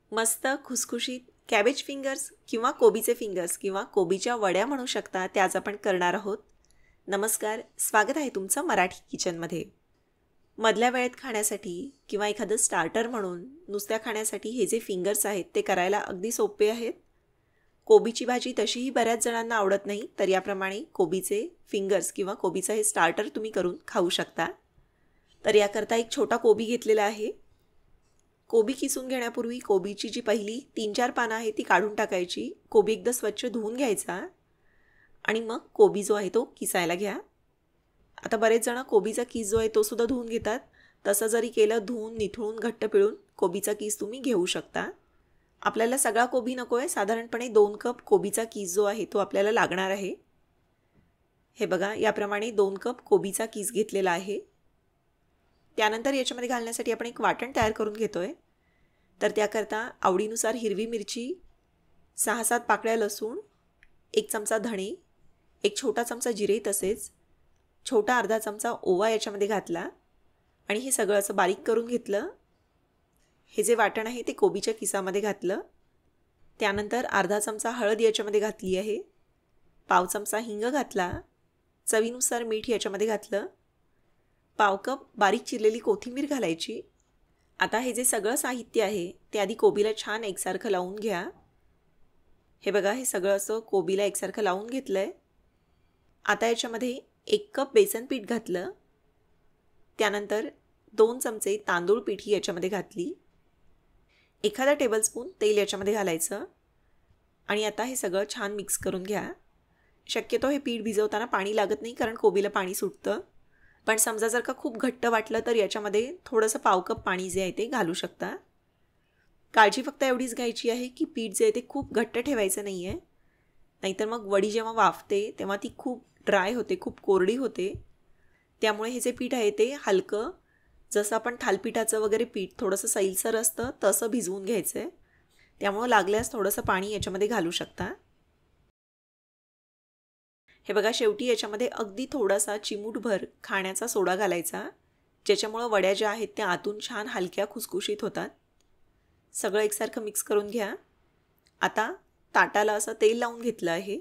मस्त खुसखुशीत cabbage fingers किंवा कोबीचे फिंगर्स किंवा कोबीच्या वड्या म्हणू शकता, त्या आज आपण करणार आहोत. नमस्कार, स्वागत आहे तुमचं मराठी किचनमध्ये. मधल्या वेळेत खाण्यासाठी किंवा एखादं स्टार्टर म्हणून नुसत्या खाण्यासाठी हे जे फिंगर्स आहेत ते करायला अगदी सोपे आहेत. कोबीची भाजी तशीही बऱ्याच जणांना आवडत नाही, तर याप्रमाणे कोबीचे फिंगर्स किंवा कोबीचं हे स्टार्टर तुम्ही करून खाऊ शकता. तर याकरता एक छोटा कोबी घेतलेला आहे. कोबी किसून घेण्यापूर्वी कोबीची जी पहिली 3-4 पानं आहे ती काढून टाकायची. कोबी एकदा स्वच्छ धुवून घ्यायचा आणि मग कोबी जो आहे तो किसायला घ्या. आता बरेच जण कोबीचा किस जो आहे तो सुद्धा धुवून घेतात. तसं जरी केलं, धुवून निथळून घट्ट पिळून कोबीचा किस तुम्ही घेऊ शकता. आपल्याला सगळा कोबी नको आहे, साधारणपणे 2 कप कोबीचा किस जो आहे तो आपल्याला लागणार आहे. हे बघा, याप्रमाणे 2 कप कोबीचा किस घेतलेला आहे. त्यानंतर याच्यामध्ये घालण्यासाठी आपण एक वाटण तयार करून घेतोय. तर त्याकरता आवडीनुसार हिरवी मिरची, 6-7 पाकळ्या लसूण, 1 चमचा धणे, 1 छोटा चमचा जिरे, तसेच छोटा अर्धा चमचा ओवा याच्यामध्ये घातला आणि हे सगळं असं बारीक करून घेतलं. हे जे वाटण आहे ते कोबीच्या किसामध्ये घातलं. त्यानंतर अर्धा चमचा हळद याच्यामध्ये घातली आहे, पाव चमचा हिंग घातला, चवीनुसार मीठ याच्यामध्ये घातलं, पाव कप बारीक चिरलेली कोथिंबीर घालायची. आता हे जे सगळं साहित्य आहे ते आधी कोबीला छान एकसारखं लावून घ्या. हे बघा, हे सगळं असं कोबीला एकसारखं लावून घेतलं आहे. आता याच्यामध्ये 1 कप बेसन पीठ घातलं. त्यानंतर 2 चमचे तांदूळ पीठ याच्यामध्ये घातली. एखादा टेबलस्पून तेल याच्यामध्ये घालायचं आणि आता हे सगळं छान मिक्स करून घ्या. शक्यतो हे पीठ भिजवताना पाणी लागत नाही, कारण कोबीला पाणी सुटतं. पण समजा जर का खूप घट्ट वाटलं तर याच्यामध्ये थोडंसं पाव कप पाणी जे आहे ते घालू शकता. काळजी फक्त एवढीच घ्यायची आहे की पीठ जे आहे ते खूप घट्ट ठेवायचं नाही आहे, नाहीतर मग वडी जेव्हा वाफते तेव्हा ती खूप ड्राय होते, खूप कोरडी होते. त्यामुळे हे जे पीठ आहे ते हलकं, जसं आपण थालपीठाचं वगैरे पीठ थोडंसं सैलसर असतं तसं भिजवून घ्यायचं आहे. त्यामुळं लागल्यास थोडंसं पाणी याच्यामध्ये घालू शकता. हे बघा, शेवटी याच्यामध्ये अगदी थोडासा चिमूटभर खाण्याचा सोडा घालायचा, ज्याच्यामुळं वड्या ज्या आहेत त्या आतून छान हलक्या खुसखुशीत होतात. सगळं एकसारखं मिक्स करून घ्या. आता ताटाला असं तेल लावून घेतलं आहे.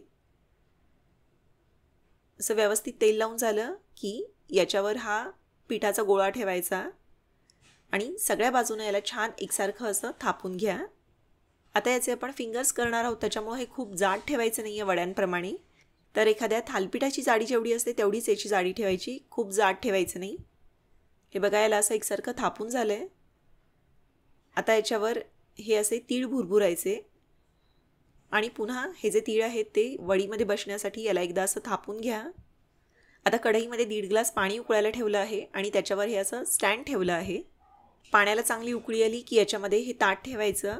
असं व्यवस्थित तेल लावून झालं की याच्यावर हा पिठाचा गोळा ठेवायचा आणि सगळ्या बाजूने याला छान एकसारखं असं थापून घ्या. आता याचे आपण फिंगर्स करणार आहोत, त्याच्यामुळे हे खूप जाड ठेवायचं नाही आहे वड्यांप्रमाणे. तर एखाद्या थालपीठाची जाडी जेवढी असते तेवढीच याची जाडी ठेवायची, खूप जाड ठेवायचं नाही. हे बघा, याला असं एकसारखं थापून झालं आहे. आता याच्यावर हे असे तीळ भुरभुरायचे आणि पुन्हा हे जे तीळ आहेत ते वडीमध्ये बसण्यासाठी याला एकदा असं थापून घ्या. आता कढईमध्ये 1.5 ग्लास पाणी उकळायला ठेवलं आहे आणि त्याच्यावर हे असं स्टँड ठेवलं आहे. पाण्याला चांगली उकळी आली की याच्यामध्ये हे ताट ठेवायचं.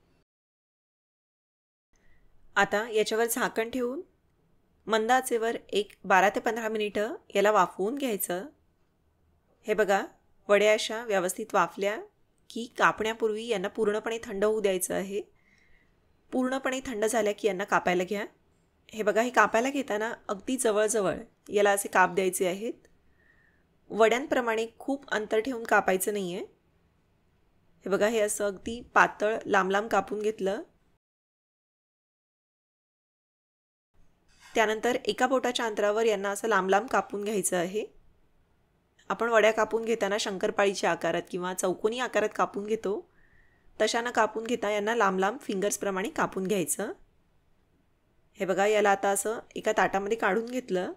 आता याच्यावर झाकण ठेवून मंद आचेवर एक 12 ते 15 मिनिटं याला वाफवून घ्यायचं. हे बघा, वड्या अशा व्यवस्थित वाफल्या की कापण्यापूर्वी यांना पूर्णपणे थंड होऊ द्यायचं आहे. पूर्णपणे थंड झाल्या की यांना कापायला घ्या. हे बघा, हे कापायला घेताना अगदी जवळजवळ याला असे काप द्यायचे आहेत. वड्यांप्रमाणे खूप अंतर ठेवून कापायचं नाही आहे. हे बघा, हे असं अगदी पातळ लांब लांब कापून घेतलं. त्यानंतर एका बोटाच्या अंतरावर यांना असं लांब लांब कापून घ्यायचं आहे. आपण वड्या कापून घेताना शंकरपाळीच्या आकारात किंवा चौकोनी आकारात कापून घेतो, तशानं कापून घेता यांना लांब लांब फिंगर्सप्रमाणे कापून घ्यायचं. हे बघा, याला आता असं एका ताटामध्ये काढून घेतलं.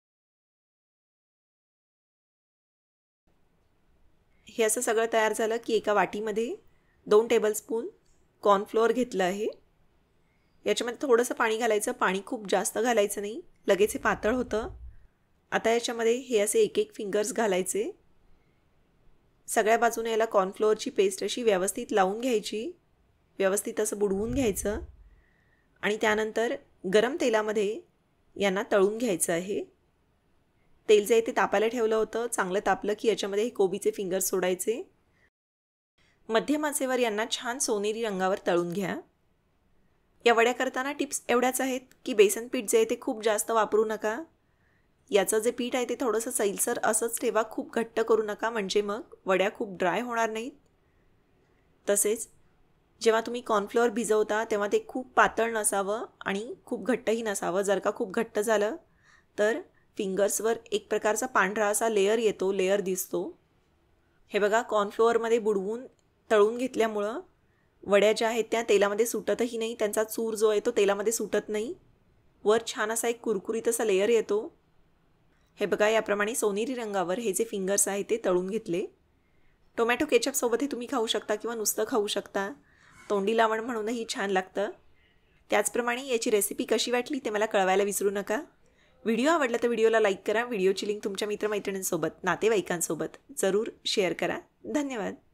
हे असं सगळं तयार झालं की एका वाटीमध्ये 2 टेबलस्पून कॉर्नफ्लोअर घेतलं आहे. याच्यामध्ये थोडंसं पाणी घालायचं, पाणी खूप जास्त घालायचं नाही, लगेच हे पातळ होतं. आता याच्यामध्ये हे असे एक एक फिंगर्स घालायचे. सगळ्या बाजूने याला कॉर्नफ्लोअरची पेस्ट अशी व्यवस्थित लावून घ्यायची, व्यवस्थित असं बुडवून घ्यायचं आणि त्यानंतर गरम तेलामध्ये यांना तळून घ्यायचं आहे. तेल जे ते तापायला ठेवलं होतं, चांगलं तापलं की याच्यामध्ये हे कोबीचे फिंगर्स सोडायचे. मध्यम आचेवर यांना छान सोनेरी रंगावर तळून घ्या. या वड्या करताना टिप्स एवढ्याच आहेत की बेसन पीठ जे आहे ते खूप जास्त वापरू नका. याचं जे पीठ आहे ते थोडंसं सैलसर असंच ठेवा, खूप घट्ट करू नका, म्हणजे मग वड्या खूप ड्राय होणार नाहीत. तसेच जेव्हा तुम्ही कॉर्नफ्लोअर भिजवता तेव्हा ते खूप पातळ नसावं आणि खूप घट्टही नसावं. जर का खूप घट्ट झालं तर फिंगर्सवर एक प्रकारचा पांढरा असा लेयर दिसतो. हे बघा, कॉर्नफ्लोअरमध्ये बुडवून तळून घेतल्यामुळं वड्या ज्या आहेत त्या तेलामध्ये सुटतही नाही. त्यांचा चूर जो आहे तो तेलामध्ये सुटत नाही. वर छान असा एक कुरकुरीत असा लेयर येतो. हे बघा, याप्रमाणे सोनेरी रंगावर हे जे फिंगर्स आहेत ते तळून घेतले. टोमॅटो केचपसोबत हे तुम्ही खाऊ शकता किंवा नुसतं खाऊ शकता. तोंडी लावण म्हणूनही छान लागतं. त्याचप्रमाणे याची रेसिपी कशी वाटली ते मला कळवायला विसरू नका. व्हिडिओ आवडला तर व्हिडिओला लाईक करा. व्हिडिओची लिंक तुमच्या मित्रमैत्रिणींसोबत, नातेवाईकांसोबत जरूर शेअर करा. धन्यवाद.